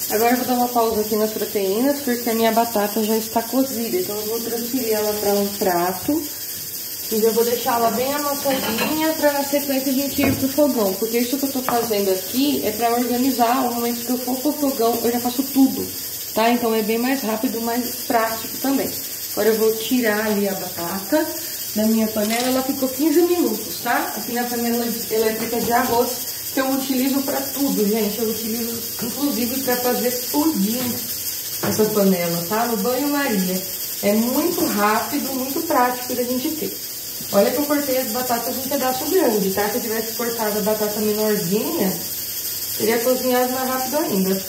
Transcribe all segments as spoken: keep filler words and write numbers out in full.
Agora eu vou dar uma pausa aqui nas proteínas, porque a minha batata já está cozida. Então eu vou transferir ela para um prato e já vou deixar ela bem amassadinha para na sequência a gente ir pro fogão. Porque isso que eu tô fazendo aqui é para organizar. No momento que eu for pro fogão, eu já faço tudo, tá? Então é bem mais rápido, mais prático também. Agora eu vou tirar ali a batata da minha panela. Ela ficou quinze minutos, tá? Aqui na panela elétrica de arroz, que eu utilizo para tudo, gente. Eu utilizo, inclusive, para fazer pudim essa panela, tá? No banho-maria. É muito rápido, muito prático da gente ter. Olha que eu cortei as batatas em pedaço grande, tá? Se eu tivesse cortado a batata menorzinha, teria cozinhado mais rápido ainda.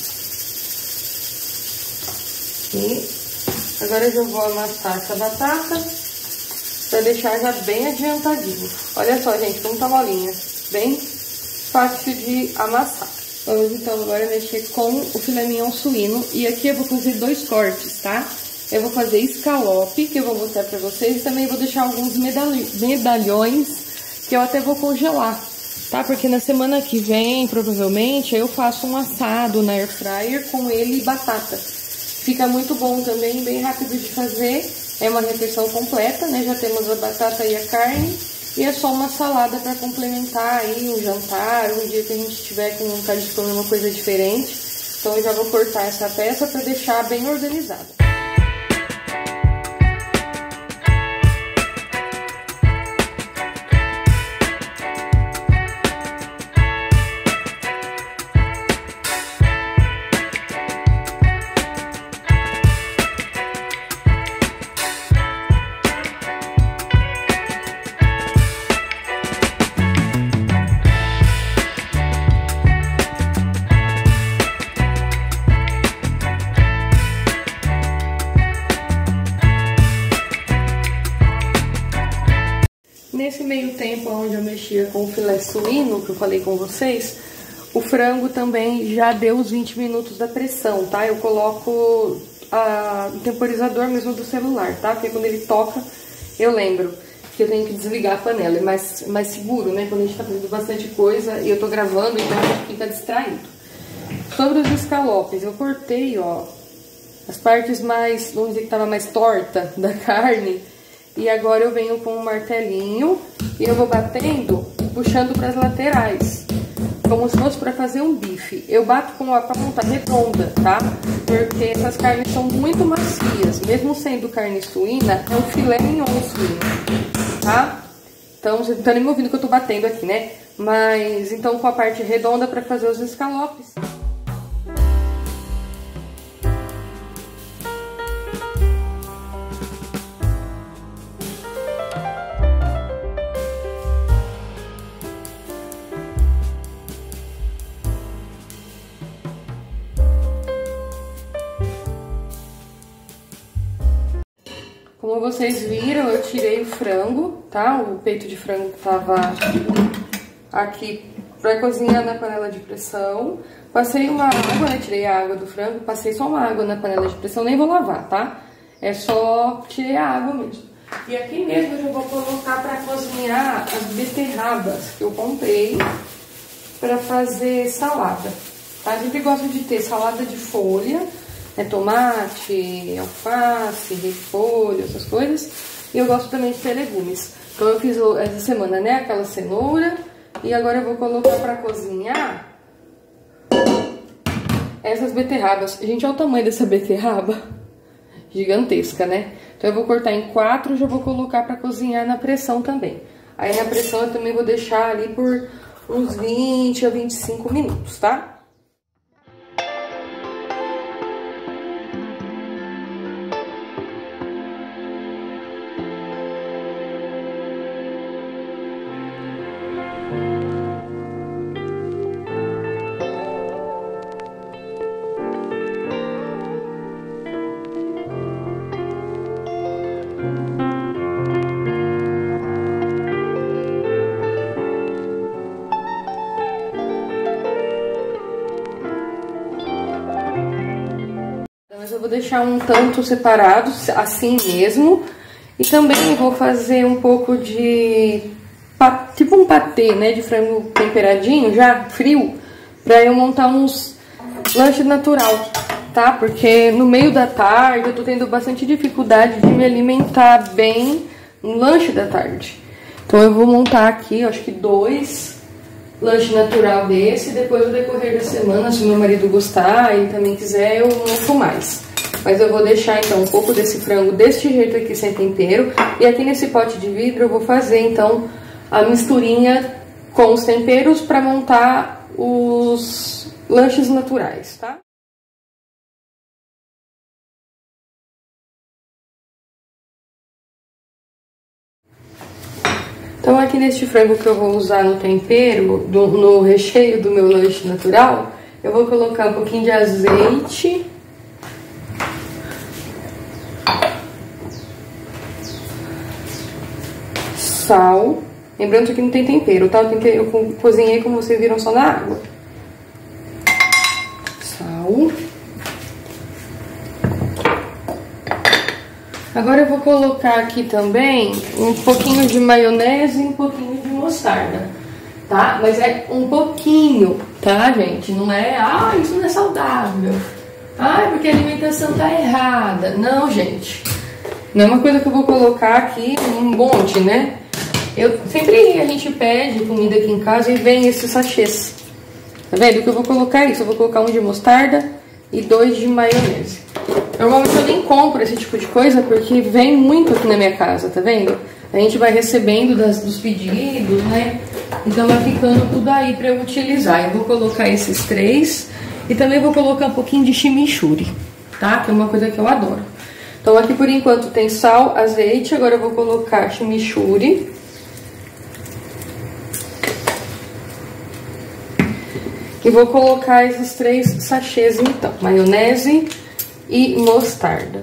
E agora eu já vou amassar essa batata para deixar já bem adiantadinho. Olha só, gente, como tá molinha. Bem fácil de amassar. Vamos então agora mexer com o filé mignon suíno. E aqui eu vou fazer dois cortes, tá? Eu vou fazer escalope, que eu vou mostrar pra vocês. E também vou deixar alguns medalhões, que eu até vou congelar, tá? Porque na semana que vem, provavelmente, eu faço um assado na air fryer com ele e batata. Fica muito bom também, bem rápido de fazer. É uma refeição completa, né? Já temos a batata e a carne. E é só uma salada para complementar aí um jantar, um dia que a gente tiver com vontade de comer uma coisa diferente. Então eu já vou cortar essa peça para deixar bem organizada. Nesse meio tempo onde eu mexia com o filé suíno, que eu falei com vocês, o frango também já deu os vinte minutos da pressão, tá? Eu coloco a, o temporizador mesmo do celular, tá? Porque quando ele toca, eu lembro que eu tenho que desligar a panela. É mais, mais seguro, né? Quando a gente tá fazendo bastante coisa e eu tô gravando, então a gente fica distraído. Sobre os escalopes, eu cortei, ó, as partes mais, vamos dizer que tava mais torta da carne. E agora eu venho com um martelinho e eu vou batendo, puxando para as laterais, como se fosse para fazer um bife. Eu bato com a ponta redonda, tá? Porque essas carnes são muito macias, mesmo sendo carne suína, é um filé mignon suíno, tá? Então, vocês não estão nem me ouvindo que eu tô batendo aqui, né? Mas, então, com a parte redonda para fazer os escalopes. Como vocês viram, eu tirei o frango, tá? O peito de frango que tava aqui pra cozinhar na panela de pressão. Passei uma água, né? Tirei a água do frango, passei só uma água na panela de pressão, nem vou lavar, tá? É só tirei a água mesmo. E aqui mesmo eu já vou colocar pra cozinhar as beterrabas que eu comprei pra fazer salada, tá? Eu sempre gosto de ter salada de folha, é tomate, alface, repolho, essas coisas. E eu gosto também de ter legumes. Então eu fiz essa semana, né, aquela cenoura. E agora eu vou colocar pra cozinhar essas beterrabas. Gente, olha o tamanho dessa beterraba. Gigantesca, né? Então eu vou cortar em quatro e já vou colocar pra cozinhar na pressão também. Aí na pressão eu também vou deixar ali por uns vinte a vinte e cinco minutos, tá? Mas eu vou deixar um tanto separado, assim mesmo. E também vou fazer um pouco de, tipo um patê, né, de frango temperadinho, já frio, pra eu montar uns lanche natural, tá? Porque no meio da tarde eu tô tendo bastante dificuldade de me alimentar bem no lanche da tarde. Então eu vou montar aqui, acho que dois lanche natural desse, depois no decorrer da semana, se meu marido gostar e também quiser, eu monto mais. Mas eu vou deixar então um pouco desse frango desse jeito aqui sem tempero. E aqui nesse pote de vidro eu vou fazer então a misturinha com os temperos para montar os lanches naturais, tá? Então aqui neste frango que eu vou usar no tempero, do, no recheio do meu lanche natural, eu vou colocar um pouquinho de azeite, sal, lembrando que não tem tempero, tá? Eu, tentei, eu cozinhei como vocês viram só na água. Sal. Agora eu vou colocar aqui também um pouquinho de maionese e um pouquinho de mostarda, tá? Mas é um pouquinho, tá, gente? Não é, ah, isso não é saudável. Ah, porque a alimentação tá errada. Não, gente. Não é uma coisa que eu vou colocar aqui um monte, né? Eu, sempre a gente pede comida aqui em casa e vem esses sachês. Tá vendo? O que eu vou colocar é isso. Eu vou colocar um de mostarda e dois de maionese. Normalmente eu nem compro esse tipo de coisa porque vem muito aqui na minha casa, tá vendo? A gente vai recebendo das, dos pedidos, né? Então vai ficando tudo aí pra eu utilizar. Eu vou colocar esses três e também vou colocar um pouquinho de chimichurri, tá? Que é uma coisa que eu adoro. Então aqui por enquanto tem sal, azeite, agora eu vou colocar chimichurri. E vou colocar esses três sachês então, maionese e mostarda.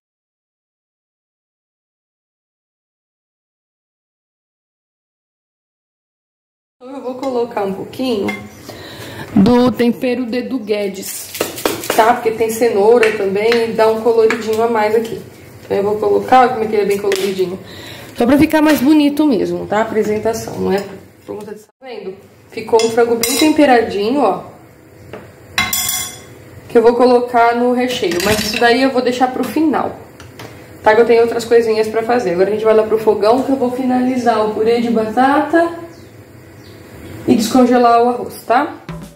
Então eu vou colocar um pouquinho do tempero Dedo Guedes, tá? Porque tem cenoura também e dá um coloridinho a mais aqui. Então eu vou colocar, olha como é que ele é bem coloridinho. Só pra ficar mais bonito mesmo, tá? A apresentação, não é por conta de... Tá vendo? Ficou um frango bem temperadinho, ó. Que eu vou colocar no recheio, mas isso daí eu vou deixar pro final, tá? Que eu tenho outras coisinhas pra fazer. Agora a gente vai lá pro fogão que eu vou finalizar o purê de batata e descongelar o arroz, tá?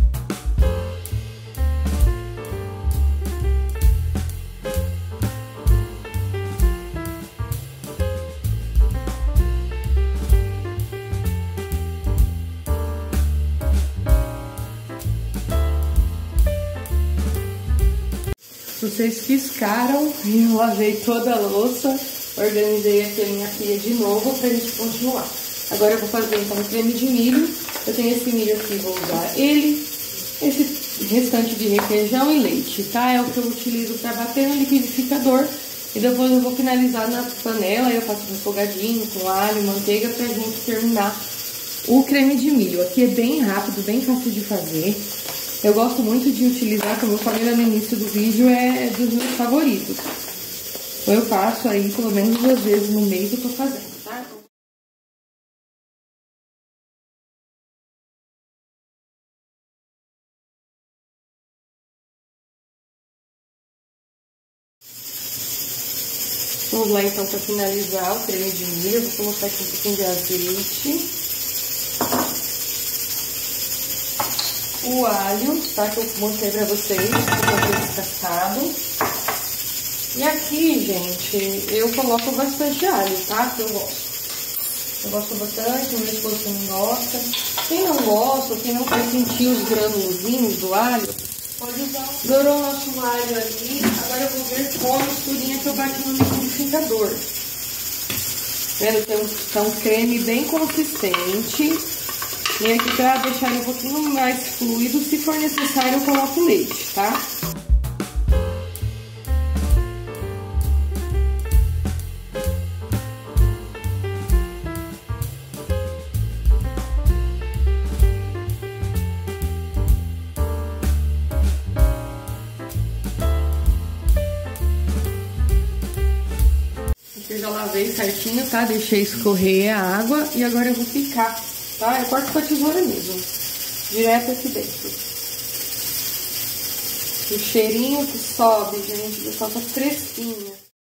Vocês piscaram e eu lavei toda a louça, organizei aqui a minha pia de novo pra gente continuar. Agora eu vou fazer então o creme de milho. Eu tenho esse milho aqui, vou usar ele, esse restante de requeijão e leite, tá? É o que eu utilizo pra bater no liquidificador. E depois eu vou finalizar na panela, eu faço refogadinho com alho, manteiga pra gente terminar o creme de milho. Aqui é bem rápido, bem fácil de fazer. Eu gosto muito de utilizar, como eu falei no início do vídeo, é dos meus favoritos. Então eu faço aí pelo menos duas vezes no mês eu tô fazendo, tá? Vamos lá então para finalizar o creme de milho. Eu vou colocar aqui um pouquinho de azeite. O alho, tá? Que eu mostrei pra vocês, que eu descascado. E aqui, gente, eu coloco bastante alho, tá? Que eu gosto. Eu gosto bastante, o meu esposo também gosta. Quem não gosta, quem não quer sentir os granulozinhos do alho, pode usar. Dourou o nosso alho ali. Agora eu vou ver qual a misturinha que eu bati no liquidificador. Vendo? Tem um, tem um creme bem consistente. E aqui pra deixar ele um pouquinho mais fluido, se for necessário eu coloco leite, tá? Aqui eu já lavei certinho, tá? Deixei escorrer a água e agora eu vou picar. Tá? Eu corto com a tesoura mesmo, direto aqui dentro. O cheirinho que sobe, gente, da salsa fresquinha.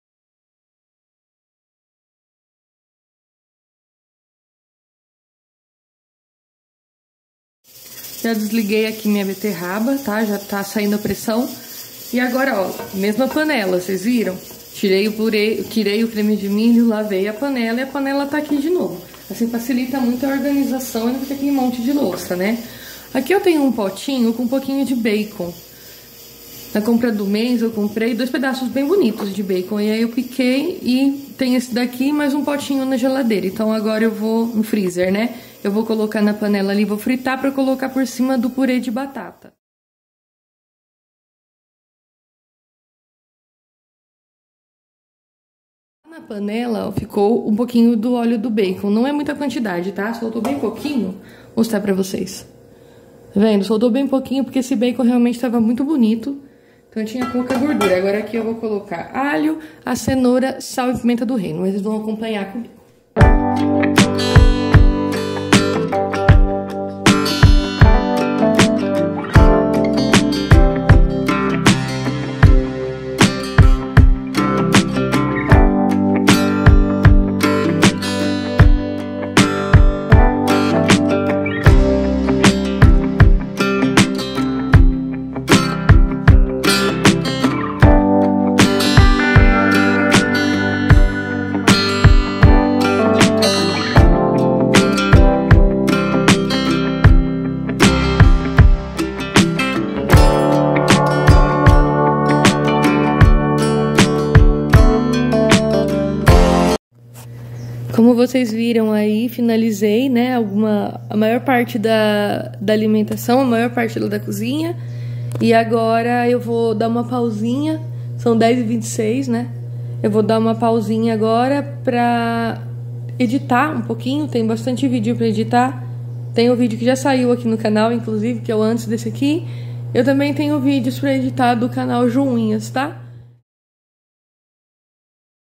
Já desliguei aqui minha beterraba, tá? Já tá saindo a pressão. E agora, ó, mesma panela, vocês viram? Tirei o purê, tirei o creme de milho, lavei a panela e a panela tá aqui de novo. Assim facilita muito a organização e não fica aquele monte de louça, né? Aqui eu tenho um potinho com um pouquinho de bacon. Na compra do mês eu comprei dois pedaços bem bonitos de bacon. E aí eu piquei e tem esse daqui mais um potinho na geladeira. Então agora eu vou no freezer, né? Eu vou colocar na panela ali, vou fritar pra colocar por cima do purê de batata. Na panela ó, ficou um pouquinho do óleo do bacon. Não é muita quantidade, tá? Soltou bem pouquinho. Vou mostrar pra vocês. Tá vendo? Soltou bem pouquinho porque esse bacon realmente estava muito bonito. Então tinha pouca gordura. Agora aqui eu vou colocar alho, a cenoura, sal e pimenta do reino. Vocês vão acompanhar comigo. Como vocês viram aí, finalizei, né, alguma, a maior parte da, da alimentação, a maior parte da cozinha. E agora eu vou dar uma pausinha, são dez e vinte e seis, né? Eu vou dar uma pausinha agora pra editar um pouquinho, tem bastante vídeo pra editar. Tem o vídeo que já saiu aqui no canal, inclusive, que é o antes desse aqui. Eu também tenho vídeos pra editar do canal Joinhas, tá?